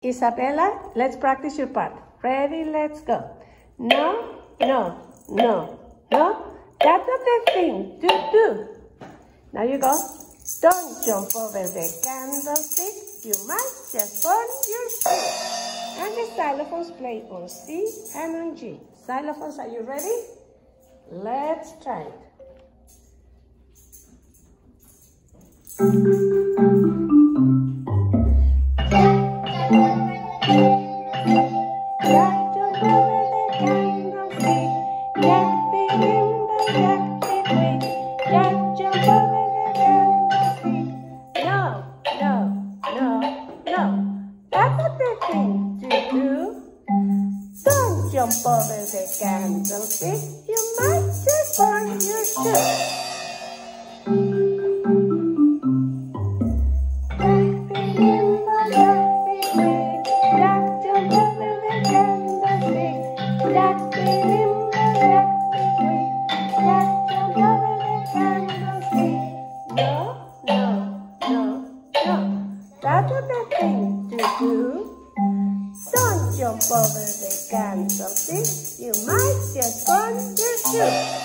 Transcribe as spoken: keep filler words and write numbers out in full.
Isabella, let's practice your part. Ready, let's go. No, no, no, no. That's not the thing to do. Now you go. Don't jump over the candlestick. You might just burn your shoe. And the xylophones play on C and on G. Xylophones, are you ready? Let's try it. Jump over the candlestick, you might just burn your shoe. Jack, jump over the candlestick. Jack, Jack, jump over the candlestick. No, no, no, no. That's not the thing to do. Don't jump over the candlestick. You might just burn your shoe.